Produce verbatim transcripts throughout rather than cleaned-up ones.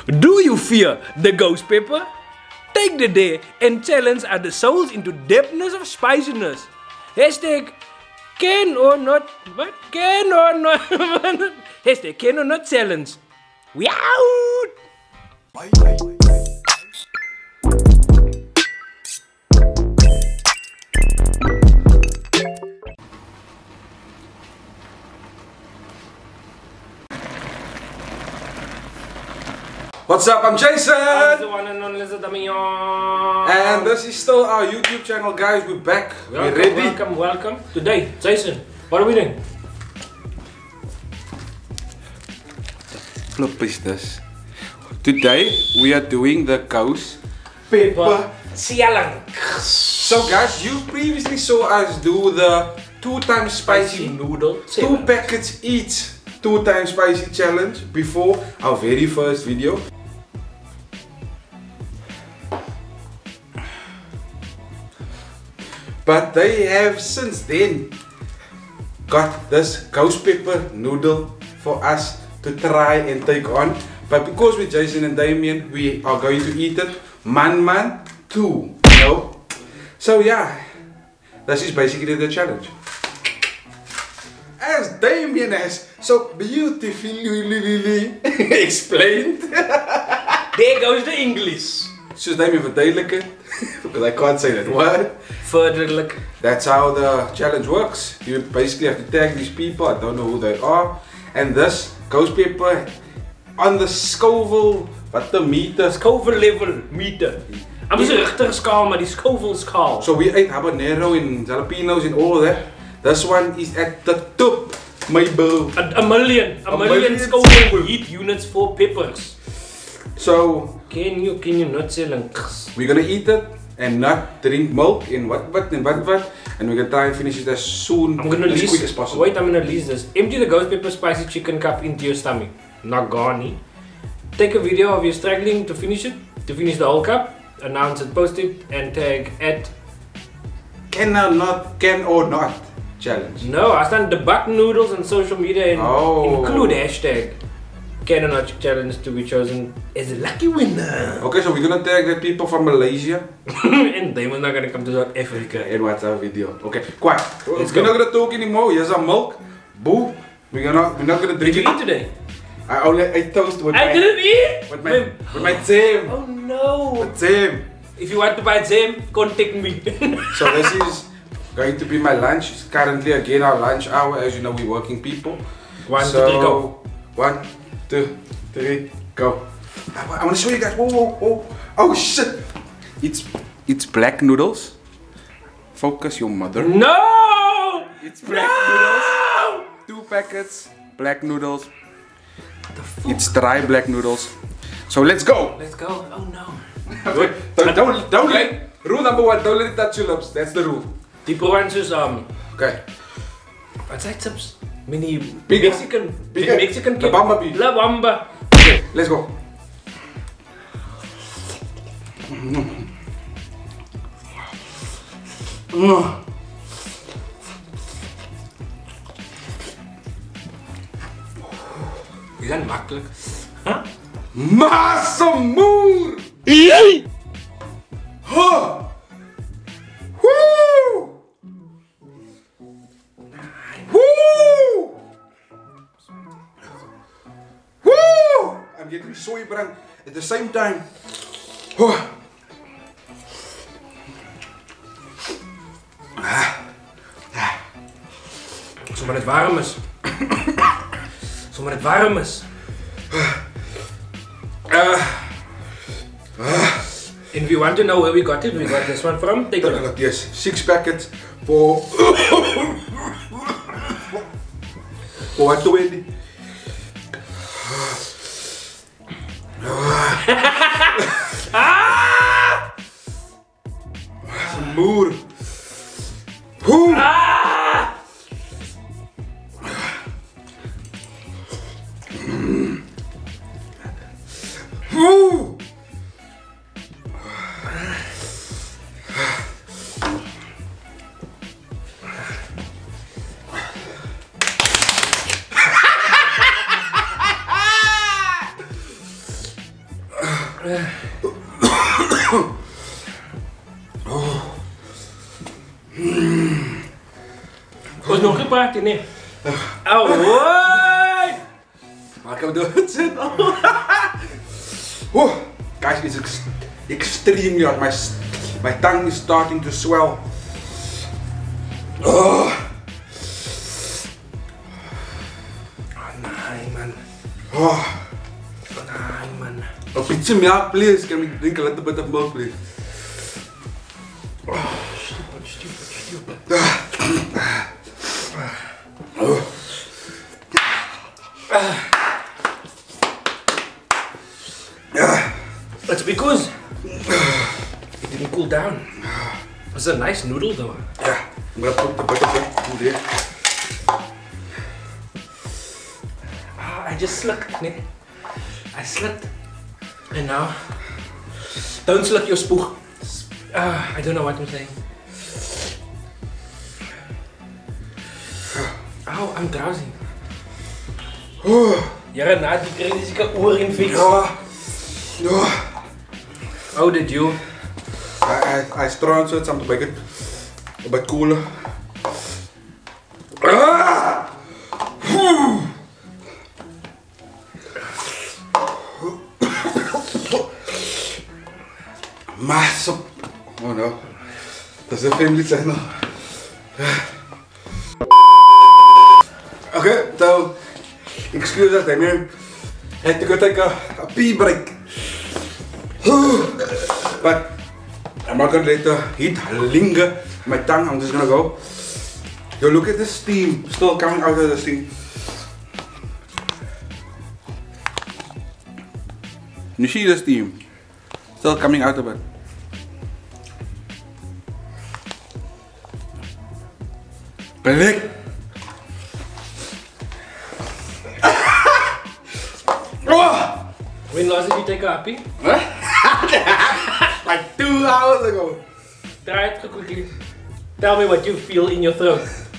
Do you fear the ghost pepper? Take the day and challenge other souls into depthness of spiciness. Hashtag can or not, what? Can or not, hashtag can or not challenge. We out! Bye, bye, bye. What's up? I'm Jason! I'm the one and only Lizard Damian. And this is still our YouTube channel, guys. We're back. Welcome, We're ready. welcome, welcome. Today, Jason, what are we doing? Flip is this. Today, we are doing the ghost pepper. Sialang. So guys, you previously saw us do the two times spicy, Spicy noodle. two packets each. Two times spicy challenge before our very first video. But they have since then got this ghost pepper noodle for us to try and take on. But because with Jason and Damien, we are going to eat it man man two, you know. So yeah, this is basically the challenge. As Damien has so beautifully explained. There goes the English. Soos Damien verduidelik het, because I can't say that word. Verduidelik. That's how the challenge works. You basically have to tag these people, I don't know who they are. And this ghost pepper on the Scoville, what the meter? Scoville level meter. I'm just a richtige skaal, maar die Scoville skaal. So we ate habanero and jalapenos and all of that. This one is at the top, my bro. A, a million, a, A million, million Scoville Scoville. heat units for peppers. So Can you, can you not sell and we're gonna eat it and not drink milk and what what and what what, and we're gonna try and finish it as soon I'm gonna as lease, quick as possible. wait, I'm gonna lease this. Empty the ghost pepper spicy chicken cup into your stomach. Not gone. Take a video of you struggling to finish it, to finish the whole cup, announce it, post it, and tag at Can or not, can or not challenge. No, I stand debug noodles on social media and Oh. include hashtag can or not challenge to be chosen as a lucky winner. Okay, so we're gonna tag the people from Malaysia And they were not gonna come to South Africa. and what's our video. Okay, quiet. Let's we're go. not gonna talk anymore. Here's our milk. Boo. We're gonna we're not gonna Did drink you it. eat today? I only ate toast with I my didn't eat! with my with my jam. Oh no! With jam. If you want to buy jam, contact me. So this is going to be my lunch. It's currently again our lunch hour. As you know, we're working people. One, so, two, three, go. One, two, three, go. I, I want to show you guys. Whoa, whoa, whoa. Oh shit! It's it's black noodles. Focus your mother. No! It's black No! noodles. Two packets. Black noodles. It's dry black noodles. So let's go. Let's go. Oh no. Wait, don't don't don't let. Rule number one: don't let it touch your lips. That's the rule. Die provinces, um, Okay. wat zijn chips? Mini Bigger. Mexican, Bigger. Mexican La kip. Bamba beef. La Bamba. Okay, let's go. Mm. Die zijn makkelijk. Huh? Massamoer! Huh! Woo! Woo! Woo! I'm getting soy brand at the same time. Huh. Zomaar het warm is. Zomaar het warm is. Uh, And if you want to know where we got it, we got this one from. Take a look. look, yes, six packets for for what twenty. Ah! Moer. Woo! Ah! Woo! Was nog gepraat, nee? Oh, hoi! Maar ik heb door het zin. Oh, guys, it's ex extremely hot. My, my tongue is starting to swell. Oh. Oh nee, man. Oh. Nee, man. A pizza milk, please. Can we drink a little bit of milk, please? Oh, stupid, stupid, stupid. Oh. It's because it didn't cool down. It's a nice noodle though. Yeah, I'm gonna put the butter in there. Ah, I just slipped, nee. I slipped. And now, don't slip your spoeg. Ah, I don't know what I'm saying. Oh, I'm drowsy. Ja, na die kreeg dus ik een oorinfectie. Ja. Ja. How did you? I, I, I strong so it's something like it. A bit cooler. Ah! Massive. Oh no. That's a family channel. Okay, so excuse us, I mean, I had to go take a, a pee break. But I'm not gonna let the heat linger in my tongue. I'm just gonna go. Yo, look at the steam still coming out of the thing. You see the steam still coming out of it. Balik. Oh! When last did you take a happy? Like two hours ago. Try it quickly. Tell me what you feel in your throat.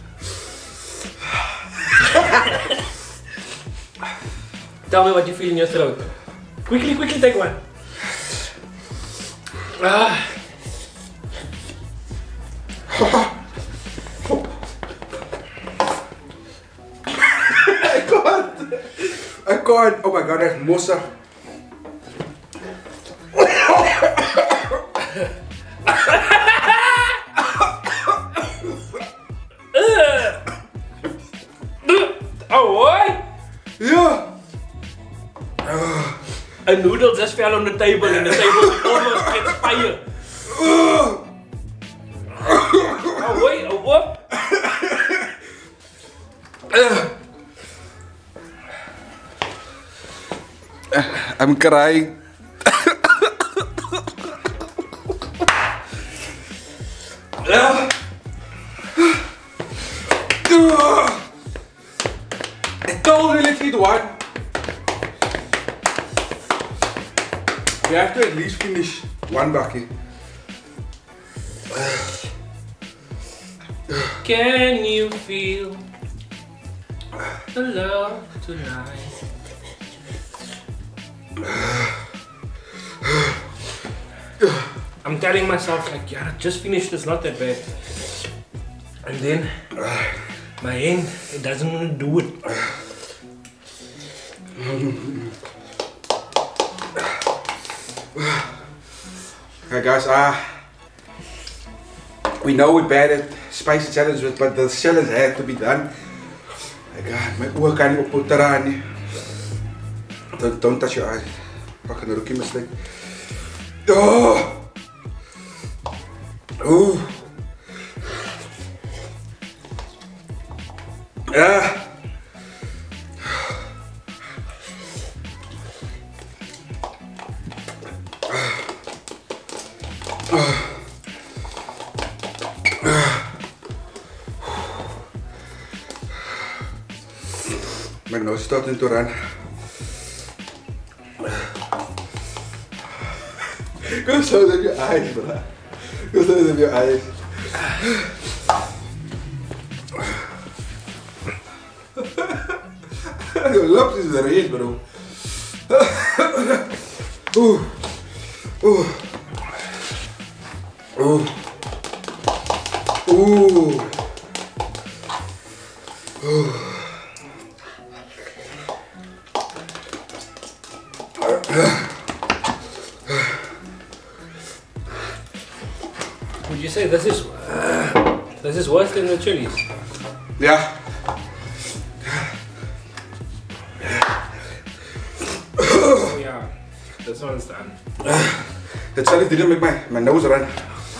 Tell me what you feel in your throat. Quickly, quickly take one. Ah. I can't. I can't. Oh my god, that's mossa. Oh boy! Yeah. A noodle just fell on the table and the table almost gets fire. Oh wait, oh what? I'm crying. I told you let's eat one. We have to at least finish one bucket. Can you feel the love tonight? I'm telling myself like, yeah, just finished, it's not that bad. And then my hand, it doesn't want to do it. Okay guys, uh, we know we're bad at spicy challenges, but the challenge had to be done. My god, my oor kan nie op eraan nie. Don't, don't touch your eyes. Fucking rookie mistake. Oh! Ooh! Ah! My nose is starting to run. Go show them your eyes, bro. Go show them your eyes. Your lips is red, bro. Ooh. Oeh. Oeh. Oeh. Oeh. Would you say this is uh, this is worse than the chilies? Yeah. Oh yeah, this one's done. The chili didn't make my, my nose run.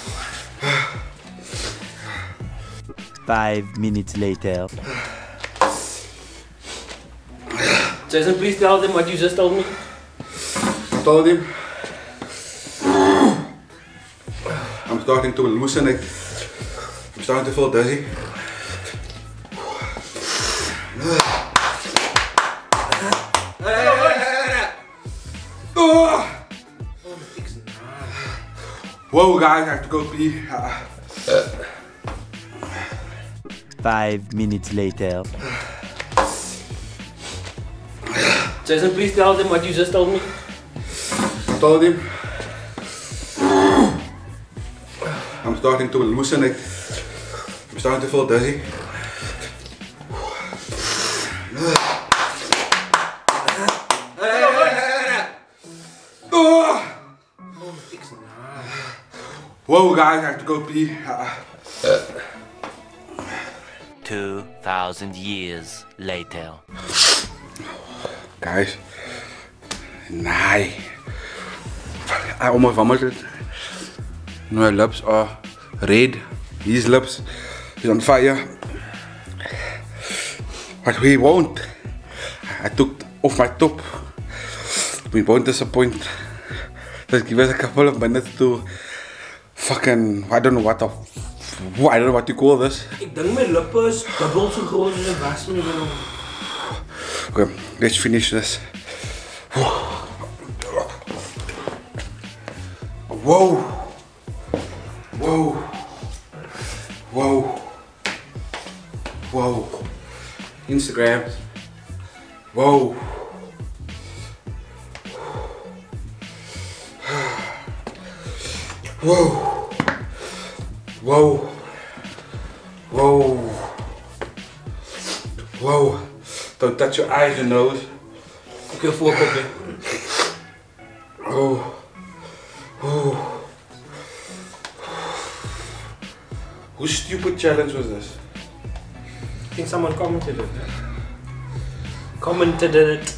Five minutes later. Jason, please tell them what you just told me. I told him I'm starting to hallucinate. I'm starting to feel dizzy. Whoa guys, I have to go pee. Uh, Five minutes later. Jason, please tell them what you just told me. I told him I'm starting to hallucinate. I'm starting to feel dizzy. Whoa guys, I have to go pee. Uh, Two thousand years later. Guys, nee. I almost vomited. My lips are red. His lips is on fire. But we won't. I took off my top. We won't disappoint. Just give us a couple of minutes to fucking, I don't know what the, I don't know what you call this. Ik denk mijn lippen is dubbel zo groot als een wasmiddel. Okay, let's finish this. Whoa. Whoa. Whoa. Whoa. Instagram. Whoa. Whoa. Whoa. Whoa. Whoa. Don't touch your eyes and nose. Ik wil voorkomen. Oh. Oh. Whose stupid challenge was this? I think someone commented it. Commented it.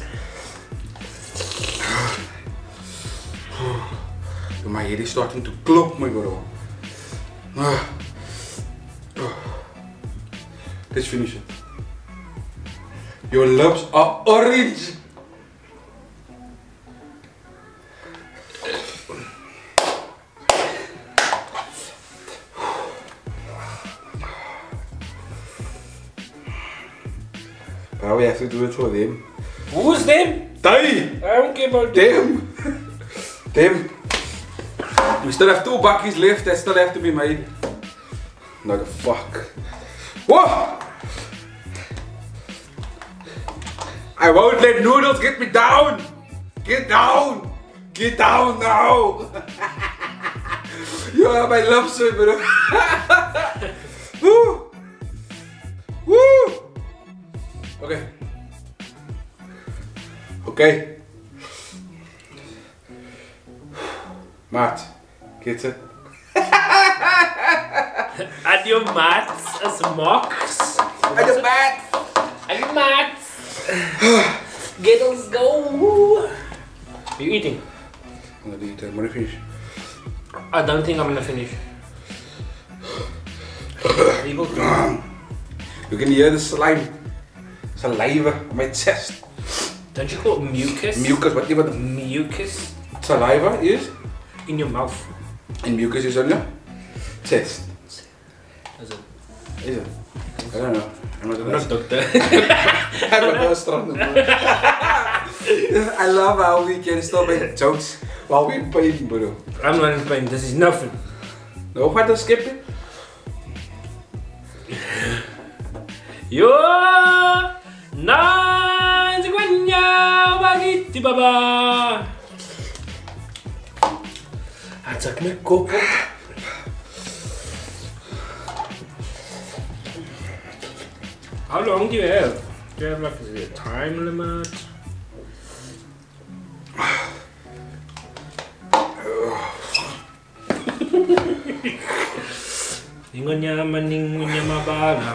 My head is starting to klop, my bro. Ah. Oh. Let's finish it. Your lips are orange. Now we have to do it for them. Who's them? They! I don't care about Them! Them! We still have two buckies left that still have to be made. No the fuck. Whoa! I won't let noodles get me down! Get down! Get down now! You are my love son, bro. Woo! Woo! Okay. Okay. Maat, get it? And your mats as mocks. I just mad. And your mats. Get us go. You eating? I'm gonna eat. I'm gonna finish. I don't think I'm gonna finish. Able to. You can hear the slime. Saliva on my chest. Don't you call it mucus? Mucus, whatever the Mucus saliva is. in your mouth. And mucus is on your chest. Is it? Is it? I don't know. I'm not a I'm not a doctor. I'm not a astronomer. I love how we can still make jokes while we're in pain, bro. I'm not in pain. This is nothing. No, what to skip it? Yo, nine bagiti baba. That's like my kop op. How long do you have? Do you have like a time limit? Ingon niya maning niya mabala.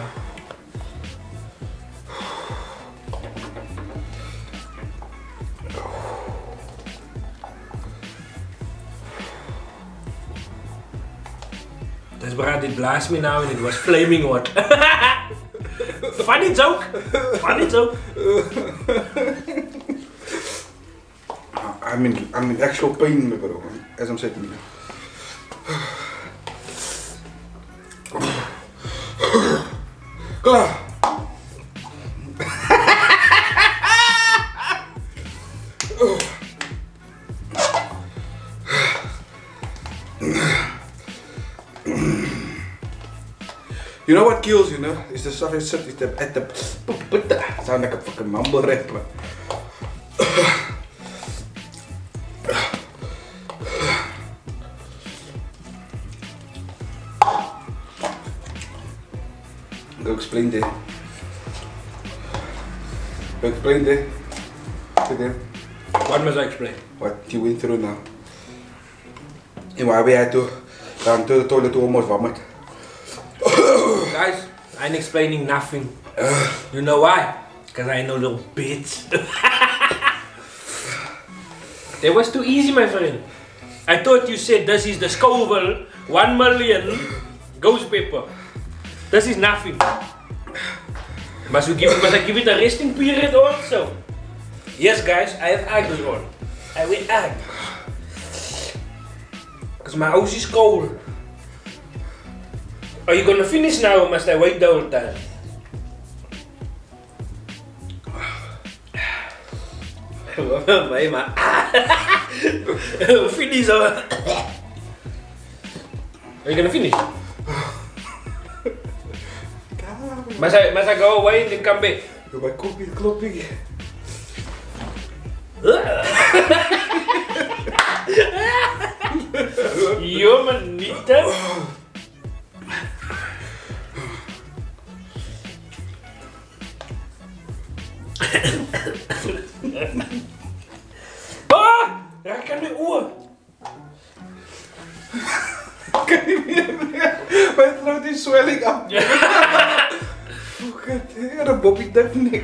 That's why it blast me now and it was flaming hot. Funny joke! Funny joke! I'm in, I'm in actual pain, bro, as I'm saying to you. Klaar! You know what kills you, know? Is the stuff is at the at the sound like a fucking mumble rapper. Go explain that. Go explain that to them. What must I explain? What you went through now. And why we had to run to the toilet to almost vomit. Guys, I ain't explaining nothing. You know why? Because I know little bitch. That was too easy, my friend. I thought you said this is the Scoville one million ghost pepper. This is nothing. Must we give must I give it a resting period also? Yes guys, I have Agnes on. I will egg. Because my house is cold. Are you gonna finish now or must I wait the whole time? Finish or... Are you gonna finish? Must I, must I go away and then come back? Yo, my kop is klopping. Yo, manita. Ah! Raak aan mijn oor. Kan niet meer meer. My throat is swelling up. Look at that, a Bobby Duck neck.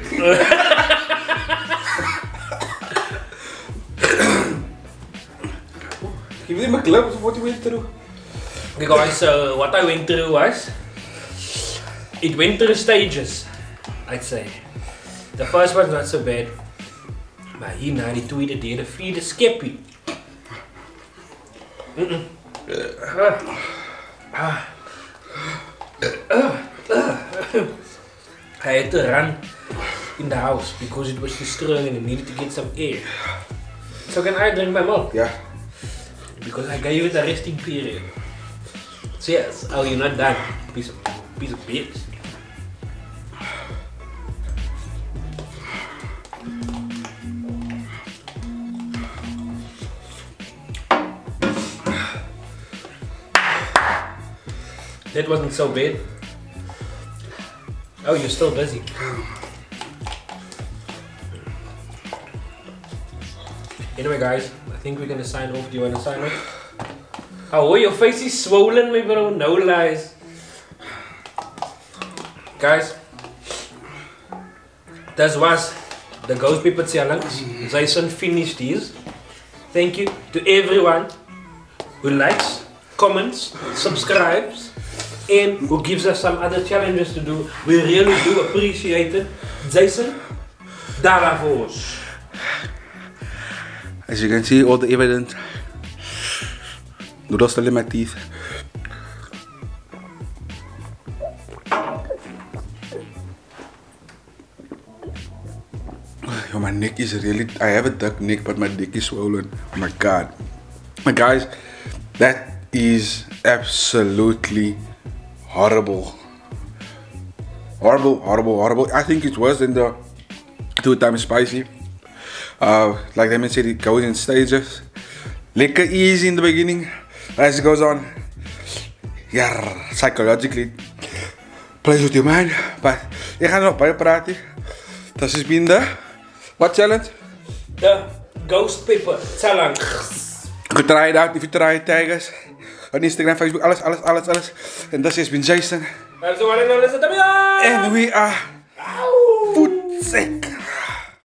Give me my gloves of what you went through. Okay guys, so what I went through was, it went through stages, I'd say. The first one's not so bad, maar hierna die tweede, derde, vierde, skeppie. Mm -mm. Uh, uh, uh, uh. I had to run in the house because it was destroying and I needed to get some air. So can I drink my milk? Yeah. Because I gave it a resting period. So yes, oh you're not done, piece of piece of bitch. That wasn't so bad. Oh, you're still busy. Anyway guys, I think we're gonna sign off. Do you wanna sign off? Oh, your face is swollen, my bro. No lies. Guys, this was the Ghost Pepper Challenge. Jason finished his. Thank you to everyone who likes, comments, subscribes, and who gives us some other challenges to do. We really do appreciate it. Jason, daar voor ons. As you can see, all the evidence. Noodles still in my teeth. Yo, my neck is really, I have a duck neck, but my dick is swollen. Oh my god. But guys, that is absolutely horrible. Horrible, horrible, horrible. I think it's worse than the two times spicy. Uh, like they said, it goes in stages. Lekker easy in the beginning, as it goes on, yeah, psychologically plays with your mind. But ik ga nog bij praten. Dat is been the what challenge? The ghost pepper challenge. You try it out if you try it, tigers. On Instagram, Facebook, alles, alles, alles, alles. And this has been Jason. And so, what is it? And we are food sick.